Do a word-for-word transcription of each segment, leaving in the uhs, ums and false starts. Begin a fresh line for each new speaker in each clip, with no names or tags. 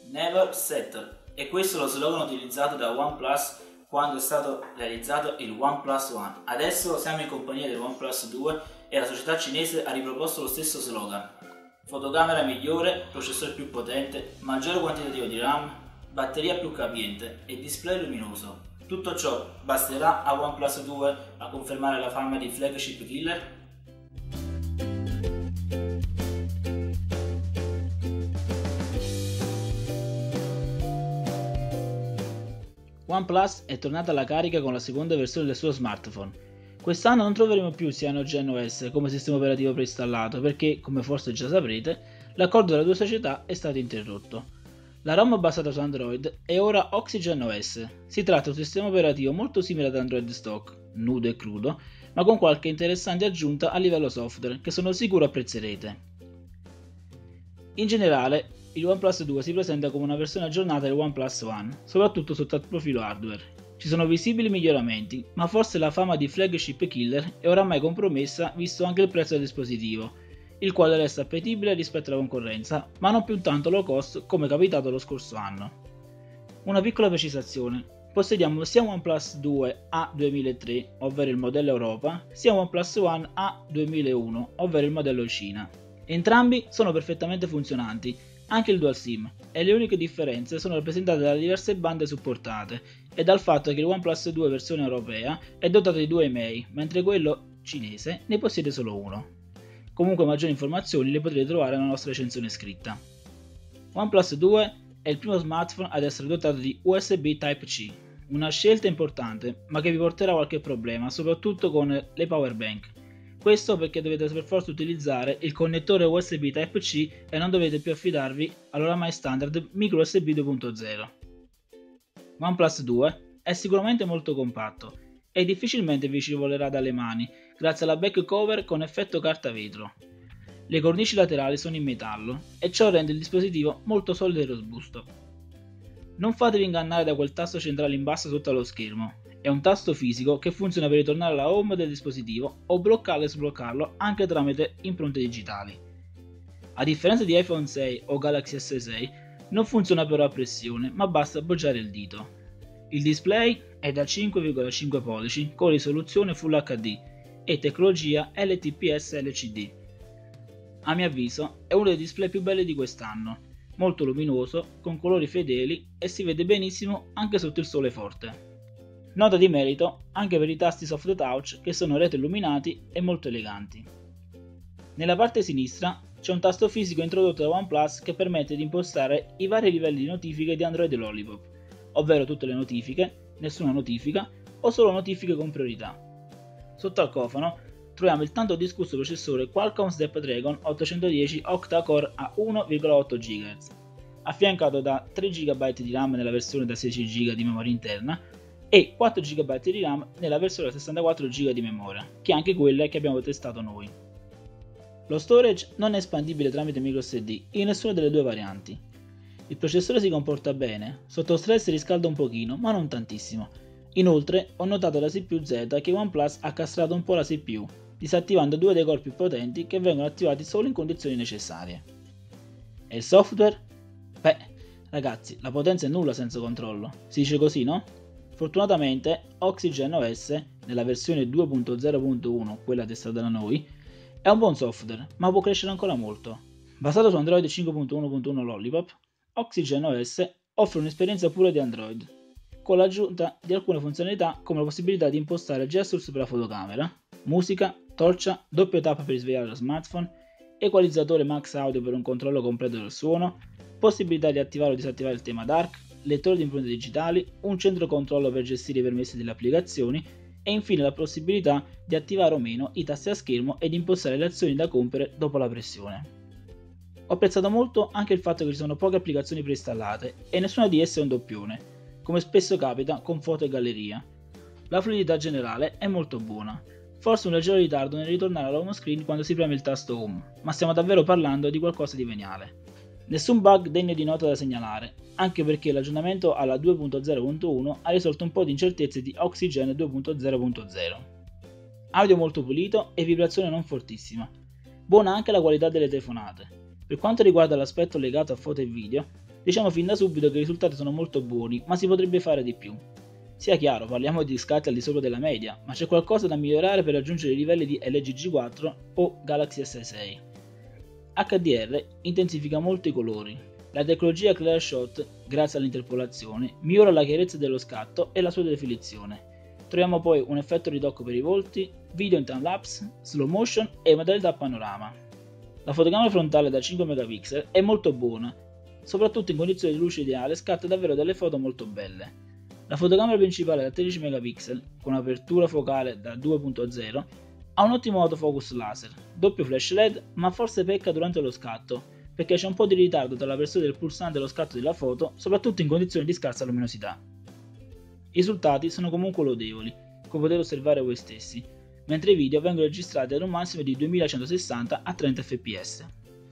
Never settle, e questo è lo slogan utilizzato da OnePlus quando è stato realizzato il OnePlus One. Adesso siamo in compagnia del OnePlus due e la società cinese ha riproposto lo stesso slogan. Fotocamera migliore, processore più potente, maggiore quantitativo di RAM, batteria più capiente e display luminoso. Tutto ciò basterà a OnePlus due a confermare la fama di flagship killer?
OnePlus è tornata alla carica con la seconda versione del suo smartphone. Quest'anno non troveremo più CyanogenOS come sistema operativo preinstallato perché, come forse già saprete, l'accordo delle due società è stato interrotto. La ROM basata su Android è ora OxygenOS. Si tratta di un sistema operativo molto simile ad Android stock, nudo e crudo, ma con qualche interessante aggiunta a livello software che sono sicuro apprezzerete. In generale, il OnePlus due si presenta come una versione aggiornata del OnePlus One, soprattutto sotto il profilo hardware. Ci sono visibili miglioramenti, ma forse la fama di flagship killer è oramai compromessa visto anche il prezzo del dispositivo, il quale resta appetibile rispetto alla concorrenza, ma non più tanto low cost come capitato lo scorso anno. Una piccola precisazione: possediamo sia un OnePlus due A duemilatré, ovvero il modello Europa, sia un OnePlus One A duemilauno, ovvero il modello Cina. Entrambi sono perfettamente funzionanti, anche il Dual SIM, e le uniche differenze sono rappresentate dalle diverse bande supportate e dal fatto che il OnePlus due versione europea è dotato di due E M E I, mentre quello cinese ne possiede solo uno. Comunque maggiori informazioni le potrete trovare nella nostra recensione scritta. OnePlus due è il primo smartphone ad essere dotato di U S B Type-C, una scelta importante ma che vi porterà qualche problema, soprattutto con le power bank. Questo perché dovete per forza utilizzare il connettore U S B Type-C e non dovete più affidarvi all'oramai standard micro U S B due punto zero. OnePlus due è sicuramente molto compatto e difficilmente vi ci volerà dalle mani grazie alla back cover con effetto carta vetro. Le cornici laterali sono in metallo e ciò rende il dispositivo molto solido e robusto. Non fatevi ingannare da quel tasto centrale in basso sotto allo schermo. È un tasto fisico che funziona per ritornare alla home del dispositivo o bloccarlo e sbloccarlo anche tramite impronte digitali. A differenza di iPhone sei o Galaxy S sei, non funziona però a pressione, ma basta appoggiare il dito. Il display è da cinque virgola cinque pollici con risoluzione Full H D e tecnologia L T P S L C D. A mio avviso è uno dei display più belli di quest'anno, molto luminoso, con colori fedeli e si vede benissimo anche sotto il sole forte. Nota di merito anche per i tasti soft touch che sono retroilluminati e molto eleganti. Nella parte sinistra c'è un tasto fisico introdotto da OnePlus che permette di impostare i vari livelli di notifiche di Android Lollipop, ovvero tutte le notifiche, nessuna notifica o solo notifiche con priorità. Sotto al cofano troviamo il tanto discusso processore Qualcomm Snapdragon ottocentodieci octa-core a uno virgola otto gigahertz, affiancato da tre giga di RAM nella versione da sedici giga di memoria interna e quattro giga di RAM nella versione da sessantaquattro giga di memoria, che è anche quella che abbiamo testato noi. Lo storage non è espandibile tramite microSD in nessuna delle due varianti. Il processore si comporta bene, sotto stress riscalda un pochino, ma non tantissimo. Inoltre ho notato da C P U Z che OnePlus ha castrato un po' la C P U, disattivando due dei core più potenti che vengono attivati solo in condizioni necessarie. E il software? Beh, ragazzi, la potenza è nulla senza controllo, si dice così, no? Fortunatamente OxygenOS, nella versione due punto zero punto uno, quella testata da noi, è un buon software, ma può crescere ancora molto. Basato su Android cinque punto uno punto uno Lollipop, OxygenOS offre un'esperienza pura di Android, con l'aggiunta di alcune funzionalità come la possibilità di impostare gestures per la fotocamera, musica, torcia, doppio tap per svegliare lo smartphone, equalizzatore max audio per un controllo completo del suono, possibilità di attivare o disattivare il tema dark, lettore di impronte digitali, un centro controllo per gestire i permessi delle applicazioni e infine la possibilità di attivare o meno i tasti a schermo ed impostare le azioni da compiere dopo la pressione. Ho apprezzato molto anche il fatto che ci sono poche applicazioni preinstallate e nessuna di esse è un doppione, come spesso capita con foto e galleria. La fluidità generale è molto buona, forse un leggero ritardo nel ritornare alla home screen quando si preme il tasto home, ma stiamo davvero parlando di qualcosa di veniale. Nessun bug degno di nota da segnalare, anche perché l'aggiornamento alla due punto zero punto uno ha risolto un po' di incertezze di Oxygen due punto zero punto zero. Audio molto pulito e vibrazione non fortissima. Buona anche la qualità delle telefonate. Per quanto riguarda l'aspetto legato a foto e video, Diciamo fin da subito che i risultati sono molto buoni, ma si potrebbe fare di più. Sia chiaro, parliamo di scatti al di sopra della media, ma c'è qualcosa da migliorare per raggiungere i livelli di L G G quattro o Galaxy S sei. H D R intensifica molto i colori. La tecnologia Clear Shot, grazie all'interpolazione, migliora la chiarezza dello scatto e la sua definizione. Troviamo poi un effetto ridocco per i volti, video in timelapse, slow motion e modalità panorama. La fotocamera frontale da cinque megapixel è molto buona, soprattutto in condizioni di luce ideale scatta davvero delle foto molto belle. La fotocamera principale da tredici megapixel, con apertura focale da due punto zero, ha un ottimo autofocus laser, doppio flash L E D, ma forse pecca durante lo scatto, perché c'è un po' di ritardo tra l'apertura del pulsante e lo scatto della foto, soprattutto in condizioni di scarsa luminosità. I risultati sono comunque lodevoli, come potete osservare voi stessi, mentre i video vengono registrati ad un massimo di duemilacentosessanta a trenta fps.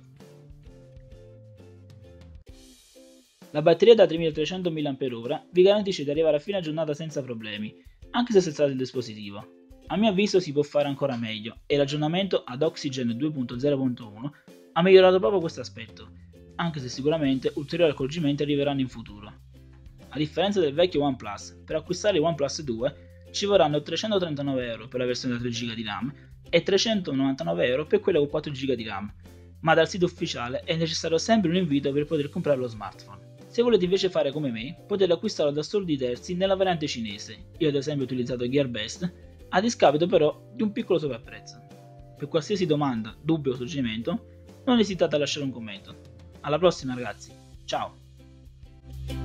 La batteria da tremilatrecento milliamperi ora vi garantisce di arrivare a fine giornata senza problemi, anche se sezzate il dispositivo. A mio avviso si può fare ancora meglio e l'aggiornamento ad Oxygen due punto zero punto uno ha migliorato proprio questo aspetto, anche se sicuramente ulteriori accorgimenti arriveranno in futuro. A differenza del vecchio OnePlus, per acquistare il OnePlus due ci vorranno trecentotrentanove euro per la versione da tre giga di RAM e trecentonovantanove euro per quella con quattro giga di RAM, ma dal sito ufficiale è necessario sempre un invito per poter comprare lo smartphone. Se volete invece fare come me, potete acquistarlo da store di terzi nella variante cinese, io ad esempio ho utilizzato GearBest, a discapito però di un piccolo sovrapprezzo. Per qualsiasi domanda, dubbio o suggerimento, non esitate a lasciare un commento. Alla prossima ragazzi, ciao!